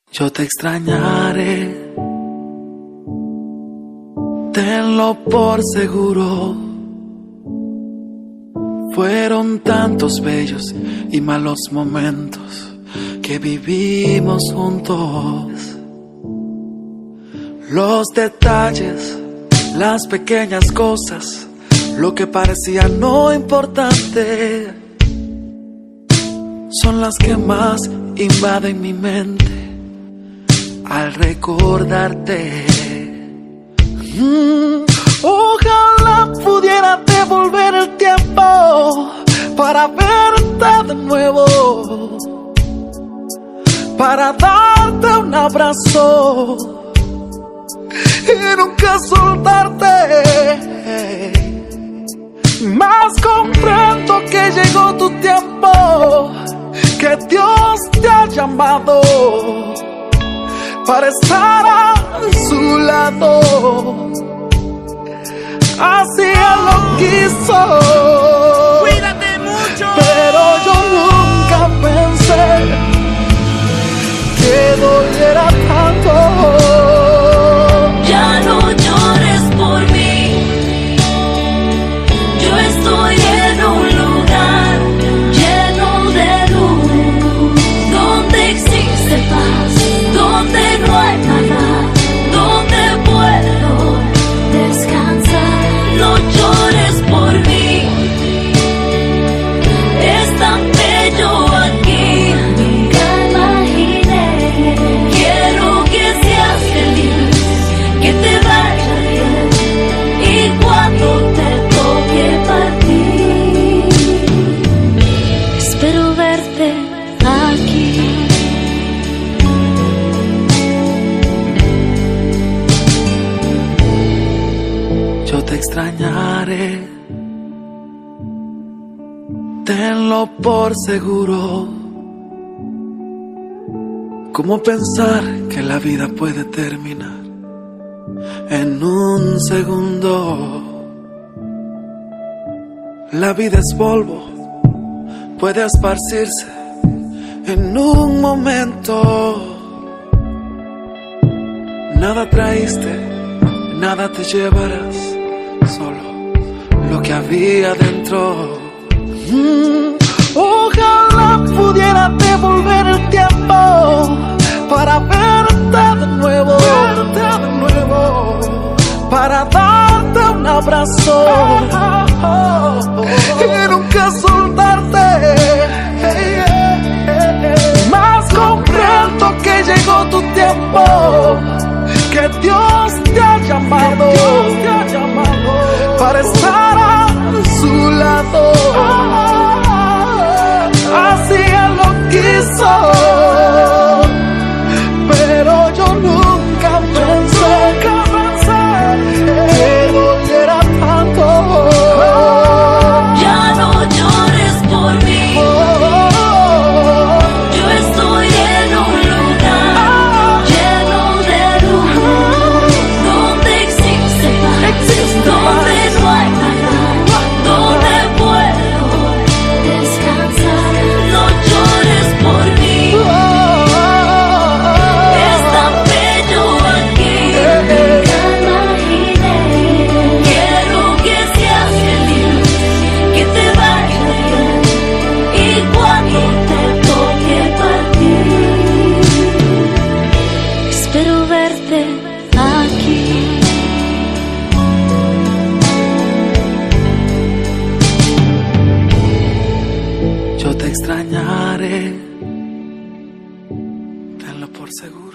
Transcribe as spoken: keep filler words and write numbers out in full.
Yo te extrañaré, tenlo por seguro. Fueron tantos bellos y malos momentos que vivimos juntos. Los detalles, las pequeñas cosas, lo que parecía no importante, son las que más invaden mi mente al recordarte. Mm, ojalá pudiera devolver el tiempo para verte de nuevo, para darte un abrazo y nunca soltarte. Mas comprendo que llegó tu tiempo, que Dios te ha llamado para estar a su lado. Así Él lo quiso. Cuídate mucho. Pero yo nunca pensé que doliera tanto. Ya no llores por mí. Yo estoy en un lugar lleno de luz, donde existe paz, donde no hay maldad, donde puedo descansar. No llores por mí, es tan bello aquí. Nunca imaginé. Quiero que seas feliz, que te vaya bien, y cuando te toque partir, espero verte aquí. Yo te extrañaré, tenlo por seguro. ¿Cómo pensar que la vida puede terminar en un segundo? La vida es polvo, puede esparcirse en un momento. Nada traíste, nada te llevarás, solo lo que había dentro. Mm, ojalá pudiera devolver el tiempo para verte de nuevo, verte de nuevo, para darte un abrazo y nunca soltarte. Mas comprendo que llegó tu tiempo, que Dios te ha llamado, Dios te ha llamado para estar a su lado. Así Él lo quiso, pero yo nunca pensé que doliera tanto. Ya no llores por mí. Yo estoy en un lugar lleno de luz, donde existe paz, donde no hay maldad, donde puedo descansar. No llores por mí, es tan bello aquí. Nunca imaginé. Quiero que seas feliz, que te vaya bien, y cuando te toque partir, espero verte aquí. Yo te extrañaré, tenlo por seguro.